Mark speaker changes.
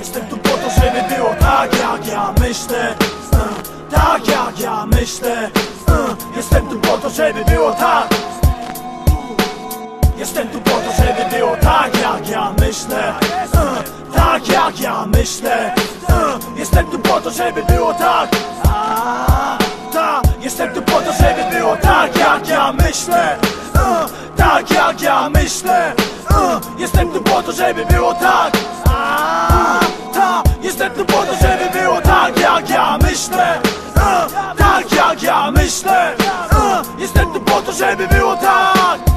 Speaker 1: Jestem tu po to, żeby było tak jak ja myślę, tak jak ja myślę. Jestem tu po to, żeby było tak. Jestem tu po to, żeby było tak jak ja myślę, tak jak ja myślę. Jestem tu po to, żeby było tak. Jestem tu po to, żeby było tak jak ja myślę, tak jak ja myślę. Jestem tu po to, żeby było tak. Jestem tu po to, żeby było tak jak ja myślę, tak jak ja myślę. Jestem tu po to, żeby było tak.